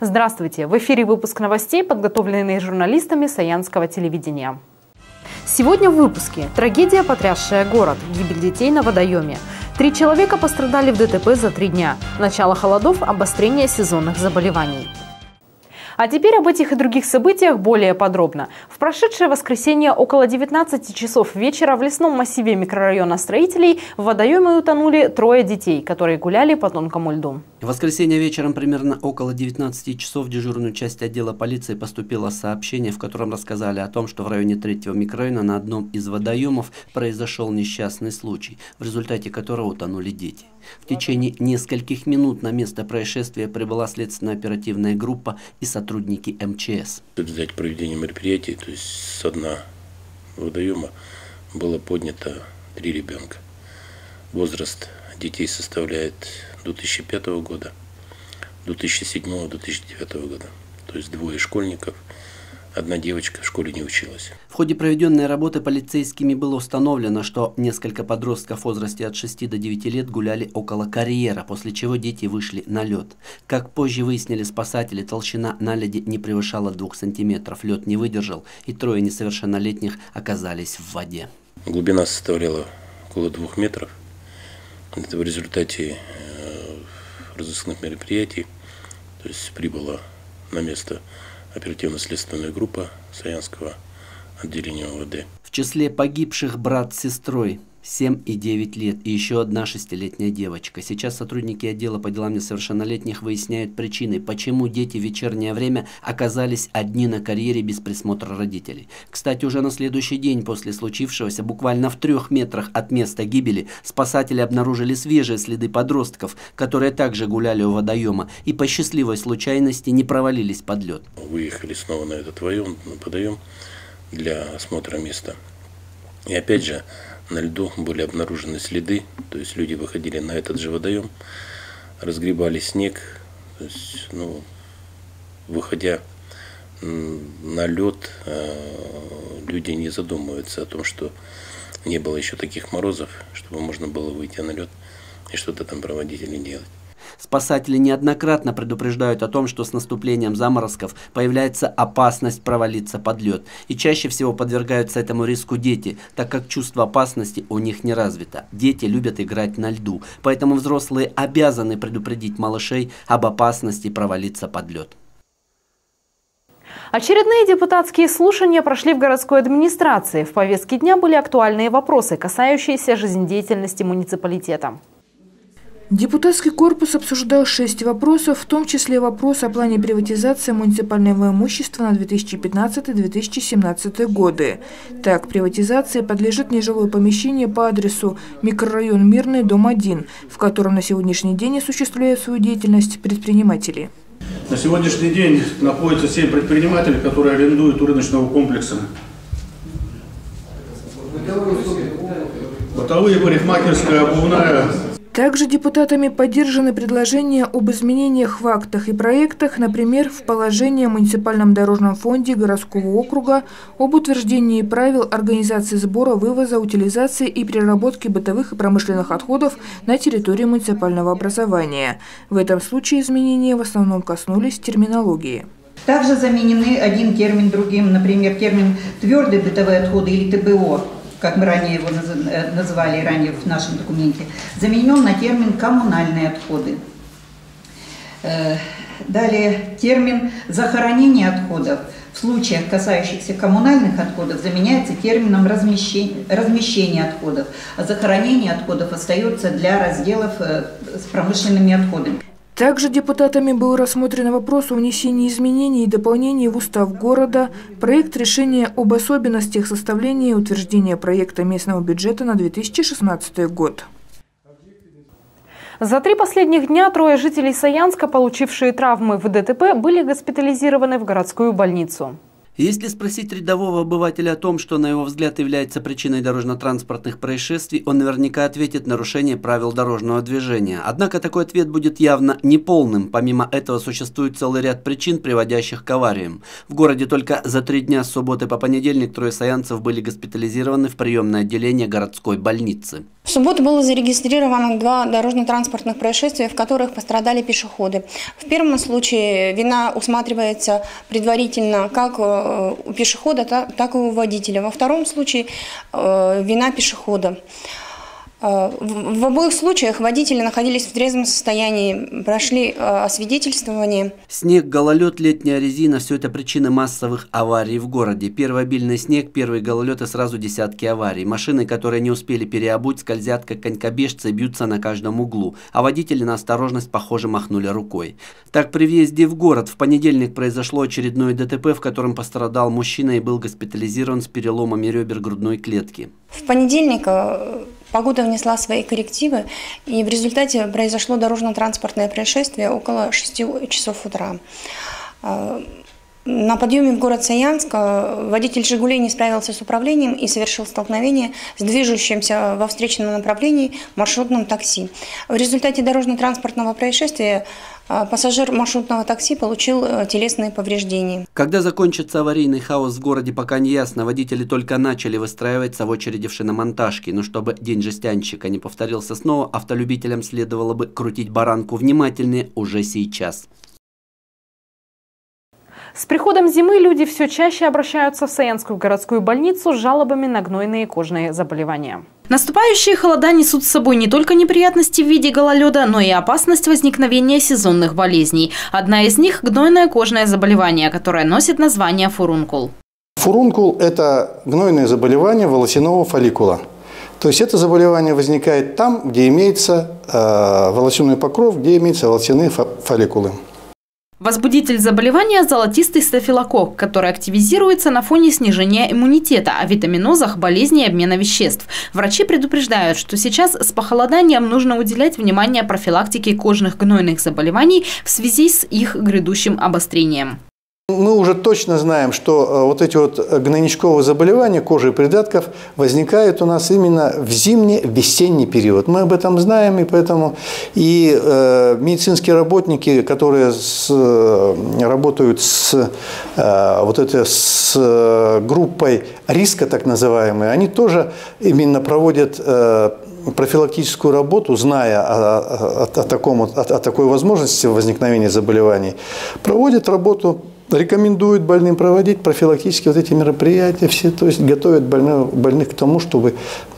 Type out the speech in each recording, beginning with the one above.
Здравствуйте! В эфире выпуск новостей, подготовленный журналистами Саянского телевидения. Сегодня в выпуске. Трагедия, потрясшая город. Гибель детей на водоеме. 3 человека пострадали в ДТП за 3 дня. Начало холодов, обострение сезонных заболеваний. А теперь об этих и других событиях более подробно. В прошедшее воскресенье около 19 часов вечера в лесном массиве микрорайона Строителей в водоеме утонули 3 детей, которые гуляли по тонкому льду. В воскресенье вечером примерно около 19 часов в дежурную часть отдела полиции поступило сообщение, в котором рассказали о том, что в районе 3-го микрорайона на одном из водоемов произошел несчастный случай, в результате которого утонули дети. В течение нескольких минут на место происшествия прибыла следственно-оперативная группа и сотрудники МЧС. В результате проведения мероприятий, то есть со дна водоема, было поднято 3 ребенка. Возраст детей составляет 2005 года, 2007-2009 года. То есть 2 школьников, 1 девочка в школе не училась. В ходе проведенной работы полицейскими было установлено, что несколько подростков в возрасте от 6 до 9 лет гуляли около карьера, после чего дети вышли на лед. Как позже выяснили спасатели, толщина наледи не превышала 2 сантиметров. Лед не выдержал, и 3 несовершеннолетних оказались в воде. Глубина составляла около 2 метров. Это в результате разыскных мероприятий, то есть прибыла на место оперативно-следственная группа Саянского отделения ОВД. В числе погибших брат с сестрой 7 и 9 лет и еще 1 6-летняя девочка. Сейчас сотрудники отдела по делам несовершеннолетних выясняют причины, почему дети в вечернее время оказались одни на карьере без присмотра родителей. Кстати, уже на следующий день после случившегося, буквально в 3 метрах от места гибели, спасатели обнаружили свежие следы подростков, которые также гуляли у водоема и по счастливой случайности не провалились под лед. Выехали снова на этот водоем для осмотра места. И опять же, на льду были обнаружены следы, то есть люди выходили на этот же водоем, разгребали снег, то есть, выходя на лед, люди не задумываются о том, что не было еще таких морозов, чтобы можно было выйти на лед и что-то там проводить или делать. Спасатели неоднократно предупреждают о том, что с наступлением заморозков появляется опасность провалиться под лед. И чаще всего подвергаются этому риску дети, так как чувство опасности у них не развито. Дети любят играть на льду, поэтому взрослые обязаны предупредить малышей об опасности провалиться под лед. Очередные депутатские слушания прошли в городской администрации. В повестке дня были актуальные вопросы, касающиеся жизнедеятельности муниципалитета. Депутатский корпус обсуждал 6 вопросов, в том числе вопрос о плане приватизации муниципального имущества на 2015-2017 годы. Так, приватизации подлежит нежилое помещение по адресу микрорайон Мирный, дом 1, в котором на сегодняшний день осуществляют свою деятельность предприниматели. На сегодняшний день находится 7 предпринимателей, которые арендуют у рыночного комплекса. Бытовые, парикмахерская, обувная. Также депутатами поддержаны предложения об изменениях в актах и проектах, например, в положении о муниципальном дорожном фонде городского округа, об утверждении правил организации сбора, вывоза, утилизации и переработки бытовых и промышленных отходов на территории муниципального образования. В этом случае изменения в основном коснулись терминологии. Также заменены один термин другим, например, термин «твердые бытовые отходы» или ТБО, как мы ранее его называли ранее в нашем документе, заменен на термин «коммунальные отходы». Далее термин «захоронение отходов» в случаях, касающихся коммунальных отходов, заменяется термином «размещение отходов», а захоронение отходов остается для разделов с промышленными отходами. Также депутатами был рассмотрен вопрос о внесении изменений и дополнений в устав города, проект решения об особенностях составления и утверждения проекта местного бюджета на 2016 год. За 3 последних дня 3 жителей Саянска, получившие травмы в ДТП, были госпитализированы в городскую больницу. Если спросить рядового обывателя о том, что на его взгляд является причиной дорожно-транспортных происшествий, он наверняка ответит нарушение правил дорожного движения. Однако такой ответ будет явно неполным. Помимо этого существует целый ряд причин, приводящих к авариям. В городе только за 3 дня с субботы по понедельник 3 саянцев были госпитализированы в приемное отделение городской больницы. В субботу было зарегистрировано 2 дорожно-транспортных происшествия, в которых пострадали пешеходы. В первом случае вина усматривается предварительно как у пешехода, так и у водителя. Во втором случае вина пешехода. В обоих случаях водители находились в трезвом состоянии, прошли освидетельствование. Снег, гололед, летняя резина – все это причины массовых аварий в городе. Первый обильный снег, первый гололед и сразу десятки аварий. Машины, которые не успели переобуть, скользят как конькобежцы и бьются на каждом углу. А водители на осторожность, похоже, махнули рукой. Так, при въезде в город в понедельник произошло очередное ДТП, в котором пострадал мужчина и был госпитализирован с переломами ребер грудной клетки. В понедельник погода внесла свои коррективы, и в результате произошло дорожно-транспортное происшествие около 6 часов утра. На подъеме в город Саянск водитель «Жигулей» не справился с управлением и совершил столкновение с движущимся во встречном направлении маршрутным такси. В результате дорожно-транспортного происшествия пассажир маршрутного такси получил телесные повреждения. Когда закончится аварийный хаос в городе, пока не ясно. Водители только начали выстраиваться в очереди в шиномонтажке. Но чтобы день жестянщика не повторился снова, автолюбителям следовало бы крутить баранку внимательнее уже сейчас. С приходом зимы люди все чаще обращаются в Саянскую городскую больницу с жалобами на гнойные кожные заболевания. Наступающие холода несут с собой не только неприятности в виде гололеда, но и опасность возникновения сезонных болезней. Одна из них – гнойное кожное заболевание, которое носит название фурункул. Фурункул – это гнойное заболевание волосяного фолликула. То есть это заболевание возникает там, где имеется волосяной покров, где имеются волосяные фолликулы. Возбудитель заболевания – золотистый стафилококк, который активизируется на фоне снижения иммунитета, а витаминозах – болезней обмена веществ. Врачи предупреждают, что сейчас с похолоданием нужно уделять внимание профилактике кожных гнойных заболеваний в связи с их грядущим обострением. Мы уже точно знаем, что вот эти вот гнойничковые заболевания кожи и придатков возникают у нас именно в зимне-весенний период. Мы об этом знаем, и поэтому медицинские работники, которые работают с группой риска, так называемой, они тоже именно проводят профилактическую работу, зная о такой возможности возникновения заболеваний, проводят работу. Рекомендуют больным проводить профилактически вот эти мероприятия все, то есть готовят больных к тому, чтобы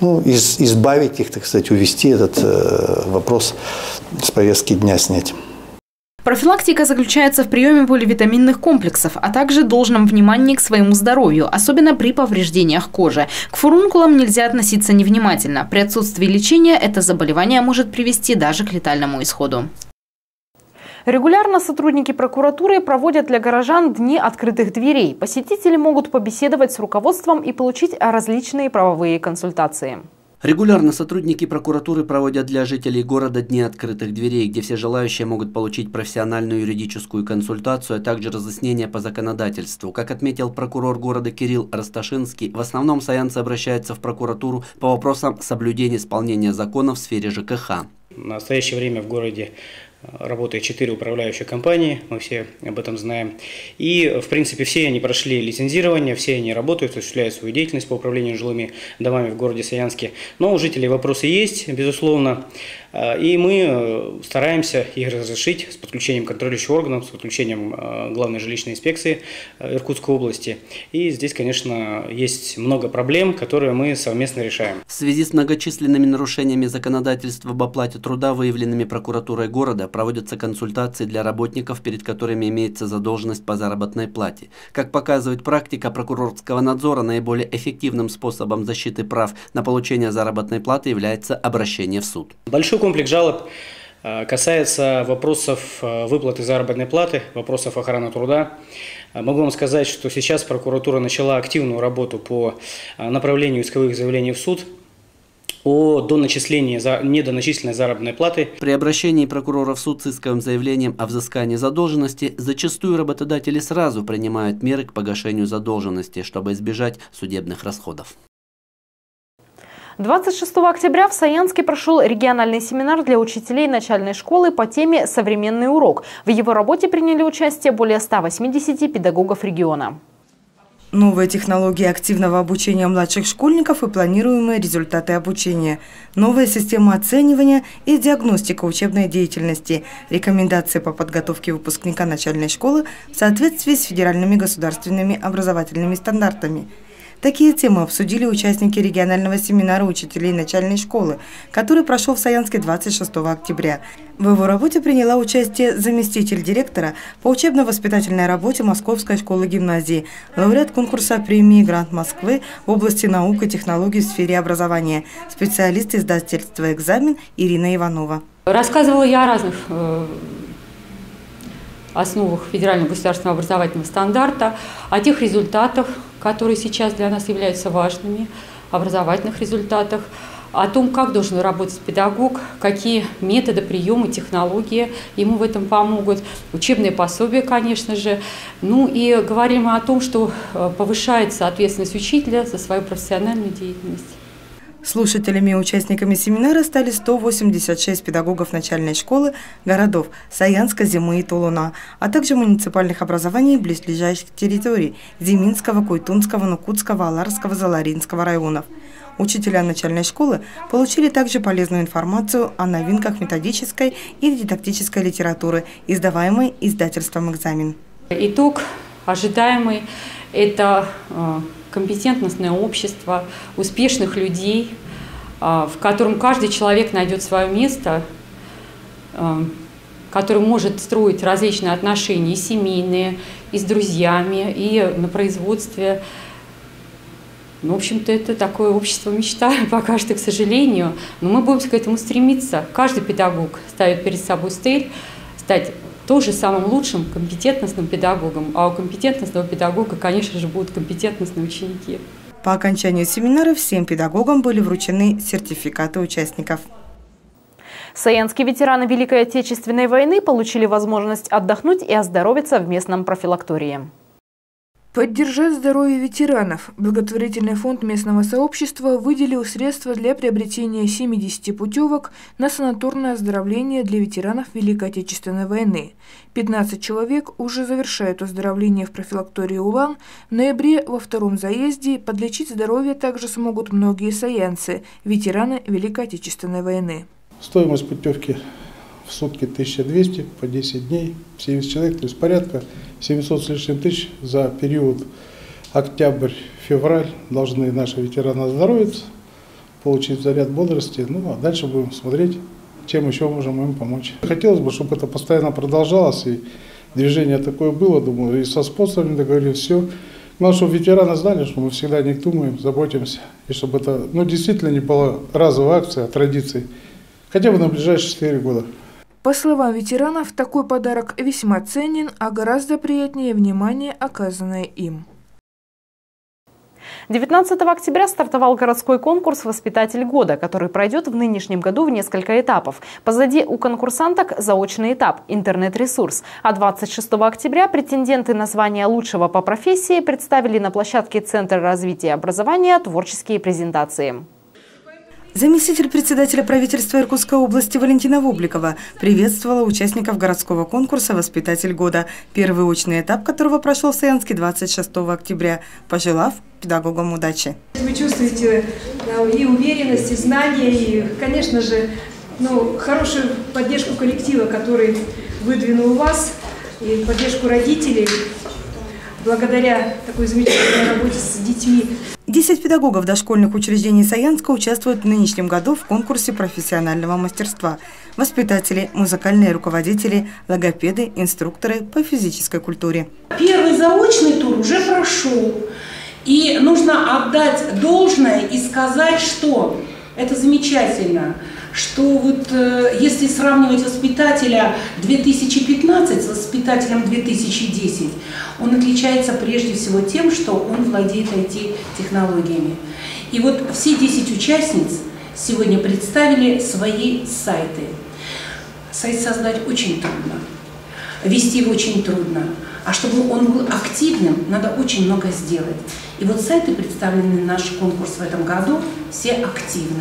избавить их, так сказать, увести этот вопрос с повестки дня, снять. Профилактика заключается в приеме поливитаминных комплексов, а также должном внимании к своему здоровью, особенно при повреждениях кожи. К фурункулам нельзя относиться невнимательно. При отсутствии лечения это заболевание может привести даже к летальному исходу. Регулярно сотрудники прокуратуры проводят для горожан дни открытых дверей. Посетители могут побеседовать с руководством и получить различные правовые консультации. Регулярно сотрудники прокуратуры проводят для жителей города дни открытых дверей, где все желающие могут получить профессиональную юридическую консультацию, а также разъяснения по законодательству. Как отметил прокурор города Кирилл Росташинский, в основном саянцы обращаются в прокуратуру по вопросам соблюдения исполнения законов в сфере ЖКХ. В настоящее время в городе работает 4 управляющие компании, мы все об этом знаем. И, в принципе, все они прошли лицензирование, все они работают, осуществляют свою деятельность по управлению жилыми домами в городе Саянске. Но у жителей вопросы есть, безусловно. И мы стараемся их разрешить с подключением контролирующих органов, с подключением Главной жилищной инспекции Иркутской области. И здесь, конечно, есть много проблем, которые мы совместно решаем. В связи с многочисленными нарушениями законодательства об оплате труда, выявленными прокуратурой города, проводятся консультации для работников, перед которыми имеется задолженность по заработной плате. Как показывает практика прокурорского надзора, наиболее эффективным способом защиты прав на получение заработной платы является обращение в суд. Большой комплекс жалоб касается вопросов выплаты заработной платы, вопросов охраны труда. Могу вам сказать, что сейчас прокуратура начала активную работу по направлению исковых заявлений в суд о недоначисленной заработной платы. При обращении прокурора в суд с исковым заявлением о взыскании задолженности зачастую работодатели сразу принимают меры к погашению задолженности, чтобы избежать судебных расходов. 26 октября в Саянске прошел региональный семинар для учителей начальной школы по теме «Современный урок». В его работе приняли участие более 180 педагогов региона. Новые технологии активного обучения младших школьников и планируемые результаты обучения, новая система оценивания и диагностика учебной деятельности, рекомендации по подготовке выпускника начальной школы в соответствии с федеральными государственными образовательными стандартами. Такие темы обсудили участники регионального семинара учителей начальной школы, который прошел в Саянске 26 октября. В его работе приняла участие заместитель директора по учебно-воспитательной работе Московской школы-гимназии, лауреат конкурса премии «Грант Москвы» в области наук и технологий в сфере образования, специалист издательства «Экзамен» Ирина Иванова. Рассказывала я о разных основах федерального государственного образовательного стандарта, о тех результатах, которые сейчас для нас являются важными, образовательных результатах, о том, как должен работать педагог, какие методы, приемы, технологии ему в этом помогут, учебные пособия, конечно же. Ну и говорим мы о том, что повышается ответственность учителя за свою профессиональную деятельность. Слушателями и участниками семинара стали 186 педагогов начальной школы городов Саянска, Зимы и Тулуна, а также муниципальных образований близлежащих территорий Зиминского, Куйтунского, Нукутского, Аларского, Заларинского районов. Учителя начальной школы получили также полезную информацию о новинках методической и дидактической литературы, издаваемой издательством «Экзамен». Итог ожидаемый – это компетентностное общество, успешных людей, в котором каждый человек найдет свое место, который может строить различные отношения, и семейные, и с друзьями, и на производстве. Ну, в общем-то, это такое общество мечта, пока что, к сожалению, но мы будем к этому стремиться. Каждый педагог ставит перед собой цель стать тоже самым лучшим компетентностным педагогом, а у компетентностного педагога, конечно же, будут компетентностные ученики. По окончанию семинара всем педагогам были вручены сертификаты участников. Саянские ветераны Великой Отечественной войны получили возможность отдохнуть и оздоровиться в местном профилактории. Поддержать здоровье ветеранов. Благотворительный фонд местного сообщества выделил средства для приобретения 70 путевок на санаторное оздоровление для ветеранов Великой Отечественной войны. 15 человек уже завершают оздоровление в профилактории «Улан». В ноябре во втором заезде подлечить здоровье также смогут многие саянцы, ветераны Великой Отечественной войны. Стоимость путевки в сутки 1200 по 10 дней, 70 человек, то есть порядка 700 с лишним тысяч за период октябрь-февраль должны наши ветераны оздоровиться, получить заряд бодрости, ну а дальше будем смотреть, чем еще можем им помочь. Хотелось бы, чтобы это постоянно продолжалось, и движение такое было, думаю, и со спонсорами договорились, все. Главное, чтобы ветераны знали, что мы всегда о них думаем, заботимся, и чтобы это действительно не была разовая акция, а традиция, хотя бы на ближайшие 4 года. По словам ветеранов, такой подарок весьма ценен, а гораздо приятнее внимание, оказанное им. 19 октября стартовал городской конкурс «Воспитатель года», который пройдет в нынешнем году в несколько этапов. Позади у конкурсанток заочный этап – интернет-ресурс. А 26 октября претенденты на звание лучшего по профессии представили на площадке Центра развития образования творческие презентации. Заместитель председателя правительства Иркутской области Валентина Вобликова приветствовала участников городского конкурса «Воспитатель года», первый очный этап которого прошел в Саянске 26 октября, пожелав педагогам удачи. Вы чувствуете и уверенность, и знания, и, конечно же, хорошую поддержку коллектива, который выдвинул вас, и поддержку родителей. Благодаря такой замечательной работе с детьми. 10 педагогов дошкольных учреждений Саянска участвуют в нынешнем году в конкурсе профессионального мастерства. Воспитатели, музыкальные руководители, логопеды, инструкторы по физической культуре. Первый заочный тур уже прошел. И нужно отдать должное и сказать, что это замечательно, что если сравнивать воспитателя 2015 с воспитателем 2010, он отличается прежде всего тем, что он владеет IT-технологиями. И все 10 участниц сегодня представили свои сайты. Сайт создать очень трудно, вести его очень трудно. А чтобы он был активным, надо очень много сделать. И сайты, представленные на наш конкурс в этом году, все активны.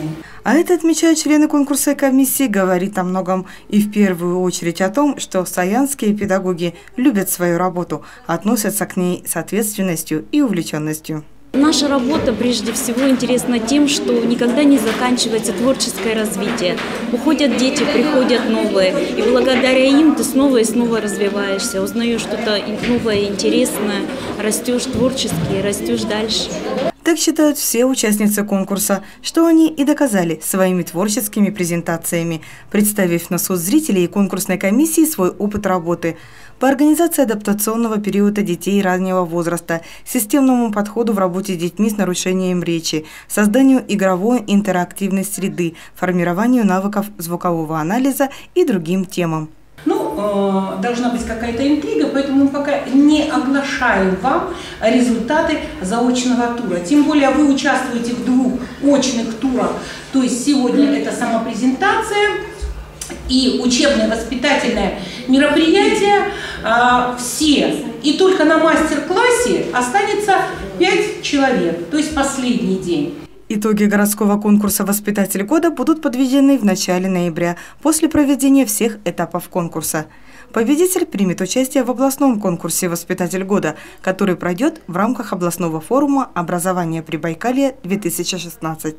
А это, отмечают члены конкурса и комиссии, говорит о многом и в первую очередь о том, что саянские педагоги любят свою работу, относятся к ней с ответственностью и увлеченностью. Наша работа прежде всего интересна тем, что никогда не заканчивается творческое развитие. Уходят дети, приходят новые, и благодаря им ты снова и снова развиваешься, узнаешь что-то новое, интересное, растешь творчески, растешь дальше. Так считают все участницы конкурса, что они и доказали своими творческими презентациями, представив на суд зрителей и конкурсной комиссии свой опыт работы по организации адаптационного периода детей раннего возраста, системному подходу в работе с детьми с нарушением речи, созданию игровой интерактивной среды, формированию навыков звукового анализа и другим темам. Должна быть какая-то интрига, поэтому мы пока не оглашаем вам результаты заочного тура. Тем более вы участвуете в 2 очных турах, то есть сегодня это самопрезентация и учебное воспитательное мероприятие. Все. И только на мастер-классе останется 5 человек, то есть последний день. Итоги городского конкурса «Воспитатель года» будут подведены в начале ноября, после проведения всех этапов конкурса. Победитель примет участие в областном конкурсе «Воспитатель года», который пройдет в рамках областного форума «Образование Прибайкалья-2016».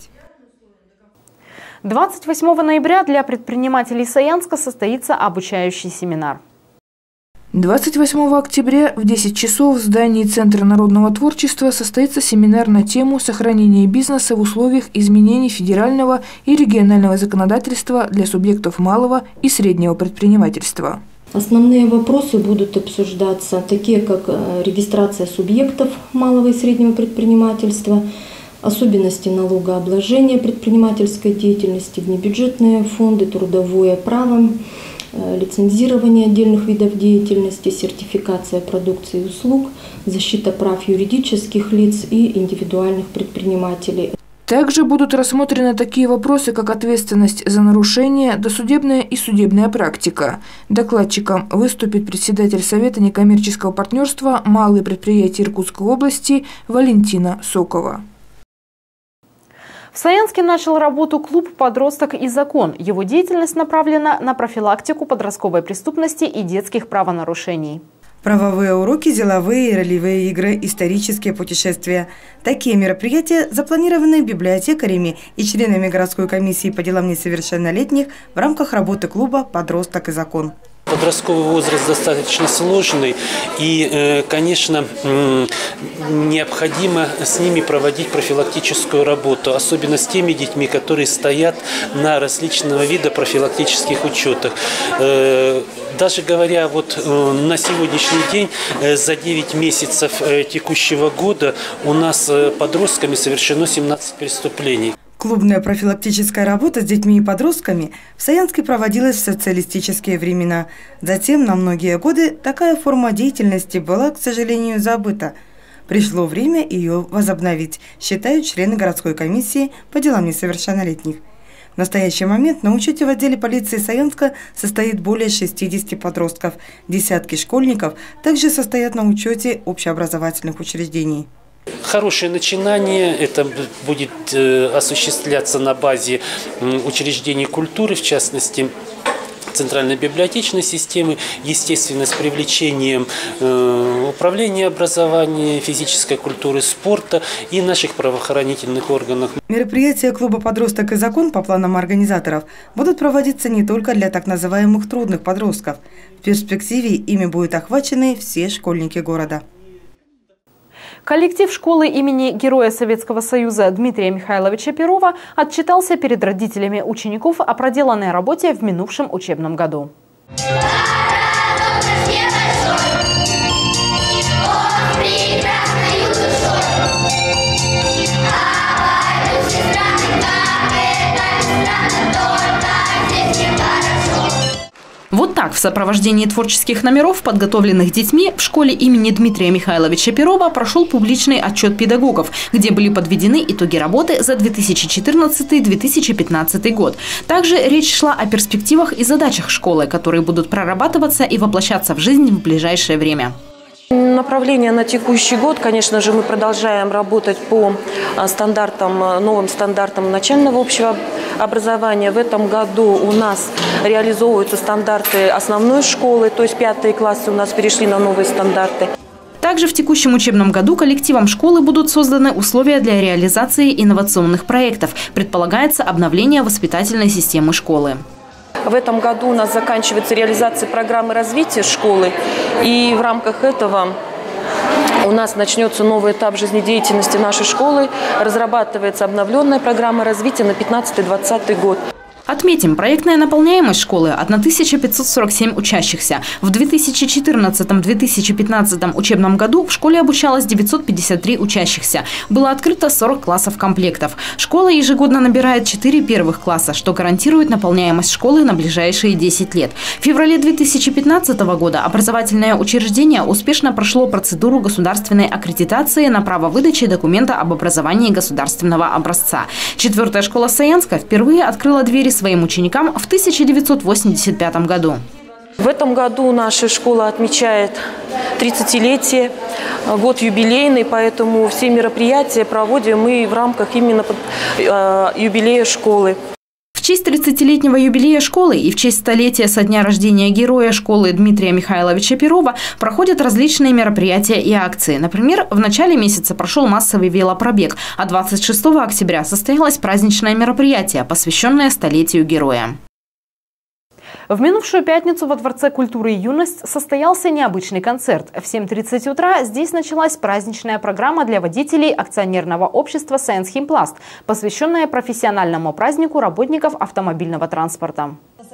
28 ноября для предпринимателей Саянска состоится обучающий семинар. 28 октября в 10 часов в здании Центра народного творчества состоится семинар на тему «Сохранение бизнеса в условиях изменений федерального и регионального законодательства для субъектов малого и среднего предпринимательства». Основные вопросы будут обсуждаться, такие как регистрация субъектов малого и среднего предпринимательства, особенности налогообложения предпринимательской деятельности, внебюджетные фонды, трудовое право, лицензирование отдельных видов деятельности, сертификация продукции и услуг, защита прав юридических лиц и индивидуальных предпринимателей. Также будут рассмотрены такие вопросы, как ответственность за нарушение, досудебная и судебная практика. Докладчиком выступит председатель Совета некоммерческого партнерства «Малые предприятия Иркутской области» Валентина Сокова. В Саянске начал работу клуб «Подросток и закон». Его деятельность направлена на профилактику подростковой преступности и детских правонарушений. Правовые уроки, деловые и ролевые игры, исторические путешествия. Такие мероприятия запланированы библиотекарями и членами городской комиссии по делам несовершеннолетних в рамках работы клуба «Подросток и закон». Подростковый возраст достаточно сложный, и, конечно, необходимо с ними проводить профилактическую работу, особенно с теми детьми, которые стоят на различного вида профилактических учетах. Даже говоря на сегодняшний день, за 9 месяцев текущего года у нас подростками совершено 17 преступлений. Клубная профилактическая работа с детьми и подростками в Саянске проводилась в социалистические времена. Затем на многие годы такая форма деятельности была, к сожалению, забыта. Пришло время ее возобновить, считают члены городской комиссии по делам несовершеннолетних. В настоящий момент на учете в отделе полиции Саянска состоит более 60 подростков. Десятки школьников также состоят на учете общеобразовательных учреждений. Хорошее начинание, это будет осуществляться на базе учреждений культуры, в частности, центральной библиотечной системы, естественно, с привлечением управления образования, физической культуры, спорта и наших правоохранительных органов. Мероприятия клуба «Подросток и закон» по планам организаторов будут проводиться не только для так называемых трудных подростков. В перспективе ими будут охвачены все школьники города. Коллектив школы имени Героя Советского Союза Дмитрия Михайловича Перова отчитался перед родителями учеников о проделанной работе в минувшем учебном году. Вот так в сопровождении творческих номеров, подготовленных детьми, в школе имени Дмитрия Михайловича Перова прошел публичный отчет педагогов, где были подведены итоги работы за 2014-2015 год. Также речь шла о перспективах и задачах школы, которые будут прорабатываться и воплощаться в жизнь в ближайшее время. Направление на текущий год, конечно же, мы продолжаем работать по новым стандартам начального общего образования. В этом году у нас реализовываются стандарты основной школы, то есть 5-е классы у нас перешли на новые стандарты. Также в текущем учебном году коллективам школы будут созданы условия для реализации инновационных проектов. Предполагается обновление воспитательной системы школы. В этом году у нас заканчивается реализация программы развития школы, и в рамках этого у нас начнется новый этап жизнедеятельности нашей школы. Разрабатывается обновленная программа развития на 15-20 год. Отметим, проектная наполняемость школы – 1547 учащихся. В 2014-2015 учебном году в школе обучалось 953 учащихся. Было открыто 40 классов комплектов. Школа ежегодно набирает 4 первых класса, что гарантирует наполняемость школы на ближайшие 10 лет. В феврале 2015 года образовательное учреждение успешно прошло процедуру государственной аккредитации на право выдачи документа об образовании государственного образца. 4-я школа Саянска впервые открыла двери своим ученикам в 1985 году. В этом году наша школа отмечает 30-летие, год юбилейный, поэтому все мероприятия проводим мы в рамках именно юбилея школы. В честь 30-летнего юбилея школы и в честь столетия со дня рождения героя школы Дмитрия Михайловича Перова проходят различные мероприятия и акции. Например, в начале месяца прошел массовый велопробег, а 26 октября состоялось праздничное мероприятие, посвященное столетию героя. В минувшую пятницу во Дворце культуры и юность состоялся необычный концерт. В 7:30 утра здесь началась праздничная программа для водителей акционерного общества «Science Химпласт», посвященная профессиональному празднику работников автомобильного транспорта.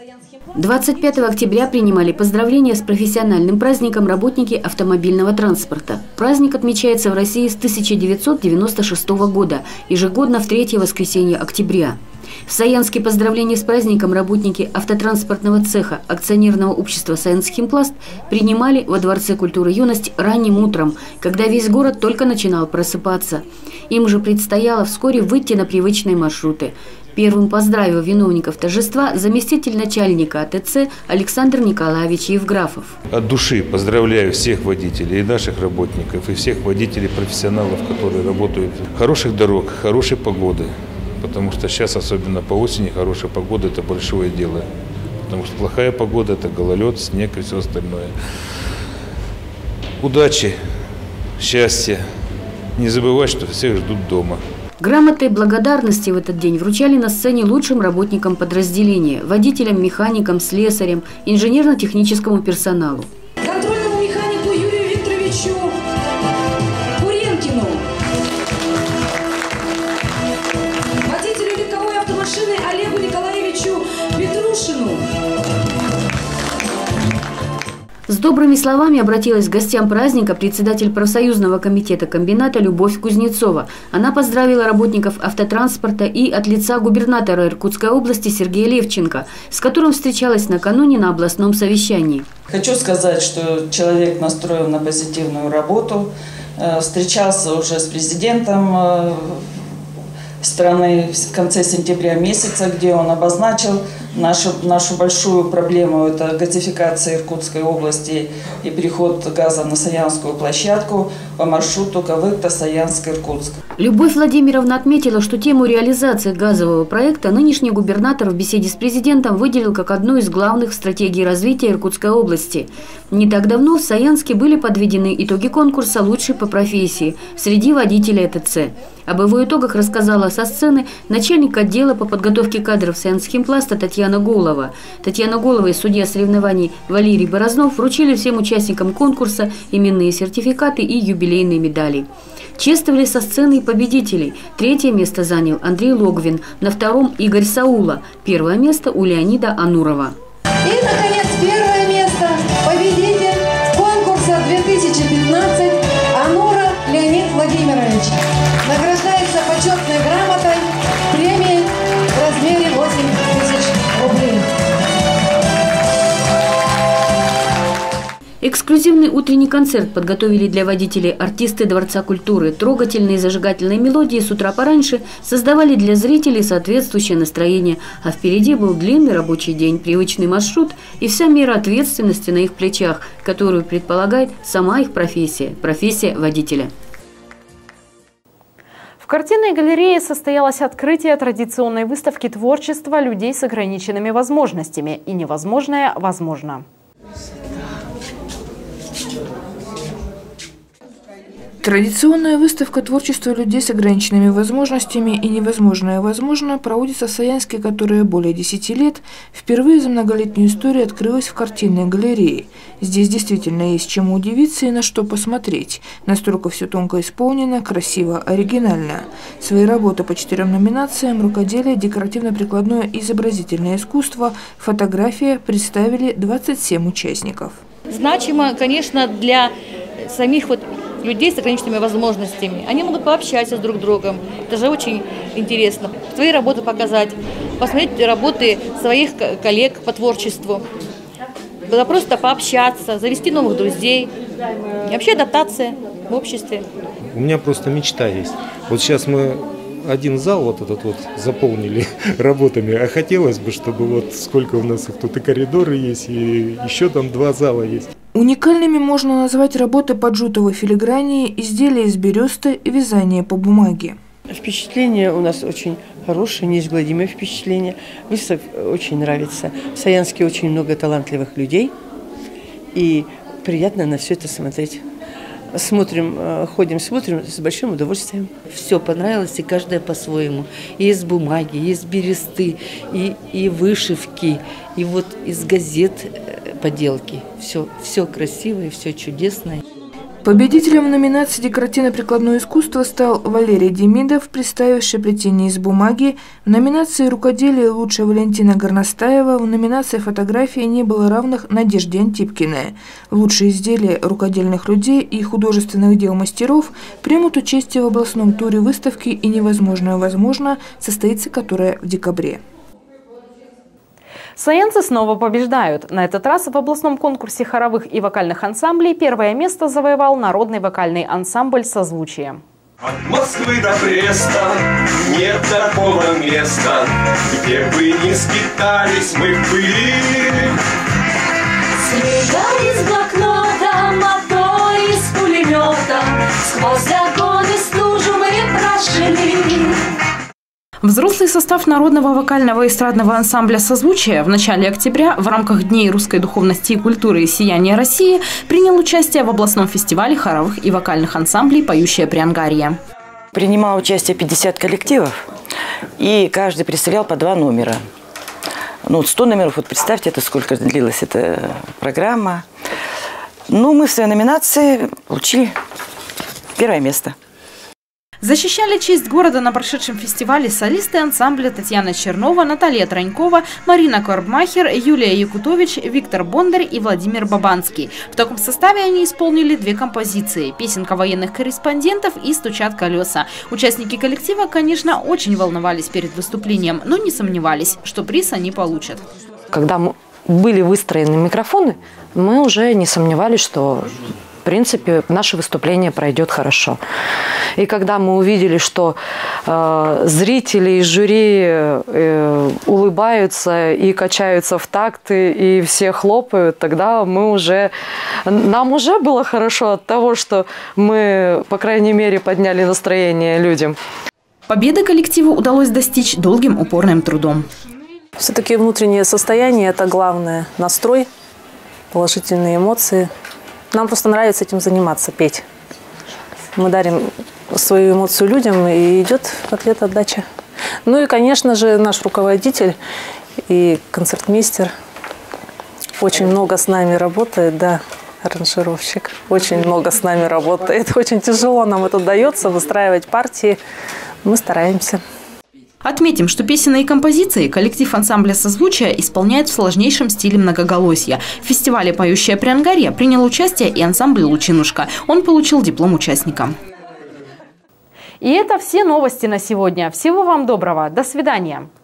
25 октября принимали поздравления с профессиональным праздником работники автомобильного транспорта. Праздник отмечается в России с 1996 года, ежегодно в 3-е воскресенье октября. В Саянске поздравления с праздником работники автотранспортного цеха акционерного общества «Science Химпласт» принимали во Дворце культуры и юность ранним утром, когда весь город только начинал просыпаться. Им же предстояло вскоре выйти на привычные маршруты. Первым поздравил виновников торжества заместитель начальника АТЦ Александр Николаевич Евграфов. От души поздравляю всех водителей, и наших работников, и всех водителей-профессионалов, которые работают. Хороших дорог, хорошей погоды, потому что сейчас, особенно по осени, хорошая погода – это большое дело. Потому что плохая погода – это гололед, снег и все остальное. Удачи, счастья. Не забывать, что всех ждут дома. Грамоты благодарности в этот день вручали на сцене лучшим работникам подразделения – водителям, механикам, слесарям, инженерно-техническому персоналу. Контрольному механику Юрию Викторовичу Куренкину, водителю легковой автомашины Олегу Николаевичу Петрушину. С добрыми словами обратилась к гостям праздника председатель профсоюзного комитета комбината Любовь Кузнецова. Она поздравила работников автотранспорта и от лица губернатора Иркутской области Сергея Левченко, с которым встречалась накануне на областном совещании. Хочу сказать, что человек настроен на позитивную работу. Встречался уже с президентом страны в конце сентября месяца, где он обозначил нашу большую проблему – это газификация Иркутской области и переход газа на Саянскую площадку по маршруту Кавыкта-Саянск-Иркутск. Любовь Владимировна отметила, что тему реализации газового проекта нынешний губернатор в беседе с президентом выделил как одну из главных стратегий развития Иркутской области. Не так давно в Саянске были подведены итоги конкурса «Лучший по профессии» среди водителей ТЦ. Об его итогах рассказала со сцены начальник отдела по подготовке кадров «Science Химпласта» Татьяна Голова. Татьяна Голова и судья соревнований Валерий Борознов вручили всем участникам конкурса именные сертификаты и юбилейные медали. Чествовали со сцены и победителей. 3-е место занял Андрей Логвин, на 2-м Игорь Саула, 1-е место у Леонида Анурова. И, наконец, 1-е место победитель конкурса 2015 Анура Леонид Владимирович. Награждается почетной грамотой, премией в размере 8 тысяч рублей. Эксклюзивный утренний концерт подготовили для водителей артисты Дворца культуры. Трогательные зажигательные мелодии с утра пораньше создавали для зрителей соответствующее настроение. А впереди был длинный рабочий день, привычный маршрут и вся мера ответственности на их плечах, которую предполагает сама их профессия – профессия водителя. В картинной галерее состоялось открытие традиционной выставки творчества людей с ограниченными возможностями. И невозможное возможно. Традиционная выставка творчества людей с ограниченными возможностями и невозможное возможно проводится в Саянске, которая более 10 лет, впервые за многолетнюю историю открылась в картинной галерее. Здесь действительно есть чему удивиться и на что посмотреть. Настолько все тонко исполнено, красиво, оригинально. Свои работы по 4 номинациям: рукоделие, декоративно-прикладное и изобразительное искусство, фотография представили 27 участников. Значимо, конечно, для самих людей с ограниченными возможностями. Они могут пообщаться с друг другом. Это же очень интересно. Свои работы показать, посмотреть работы своих коллег по творчеству. Было просто пообщаться, завести новых друзей. И вообще адаптация в обществе. У меня просто мечта есть. Вот сейчас мы один зал вот этот вот заполнили работами, а хотелось бы, чтобы вот сколько у нас их тут и коридоры есть, и еще там 2 зала есть. Уникальными можно назвать работы поджутовой филигрании, изделия из бересты и вязание по бумаге. Впечатление у нас очень хорошее, неизгладимое впечатление. Выставка очень нравится. В Саянске очень много талантливых людей, и приятно на все это смотреть. Смотрим, ходим, смотрим с большим удовольствием. Все понравилось, и каждая по-своему. И из бумаги, и из бересты, и вышивки, и вот из газет поделки. Все красивое, все чудесное. Победителем номинации «Декоративно-прикладное искусство» стал Валерий Демидов, представивший плетение из бумаги. В номинации «Рукоделие» лучшая Валентина Горностаева. В номинации «Фотография» не было равных Надежде Антипкиной. Лучшие изделия рукодельных людей и художественных дел мастеров примут участие в областном туре выставки «И невозможное возможно», состоится которая в декабре. Саянцы снова побеждают. На этот раз в областном конкурсе хоровых и вокальных ансамблей первое место завоевал народный вокальный ансамбль «Созвучие». От Москвы до Бреста нет такого места, где бы не скитались мы в пыли. Снега из блокнота, мотор из пулемета, сквозь огонь и стужу мы прошли. Взрослый состав народного вокального эстрадного ансамбля «Созвучие» в начале октября в рамках Дней русской духовности и культуры и сияния России принял участие в областном фестивале хоровых и вокальных ансамблей «Поющее Приангарье». Принимало участие 50 коллективов, и каждый представлял по 2 номера. Ну, 100 номеров, вот представьте, это сколько длилась эта программа. Ну, мы в своей номинации получили 1 место. Защищали честь города на прошедшем фестивале солисты ансамбля Татьяна Чернова, Наталья Тронькова, Марина Корбмахер, Юлия Якутович, Виктор Бондарь и Владимир Бабанский. В таком составе они исполнили 2 композиции – «Песенка военных корреспондентов» и «Стучат колеса». Участники коллектива, конечно, очень волновались перед выступлением, но не сомневались, что приз они получат. Когда были выстроены микрофоны, мы уже не сомневались, что в принципе наше выступление пройдет хорошо. И когда мы увидели, что зрители из жюри улыбаются и качаются в такты, и все хлопают, тогда нам уже было хорошо от того, что мы, по крайней мере, подняли настроение людям. Победы коллективу удалось достичь долгим упорным трудом. Все-таки внутреннее состояние – это главное. Настрой, положительные эмоции. Нам просто нравится этим заниматься, петь. Мы дарим свою эмоцию людям, и идет ответ-отдача. Ну и, конечно же, наш руководитель и концертмейстер очень много с нами работает, да, аранжировщик. Очень много с нами работает. Очень тяжело нам это дается, выстраивать партии. Мы стараемся. Отметим, что песенные композиции коллектив ансамбля «Созвучие» исполняет в сложнейшем стиле многоголосья. В фестивале «Поющее Приангарье» принял участие и ансамбль «Лучинушка». Он получил диплом участника. И это все новости на сегодня. Всего вам доброго. До свидания.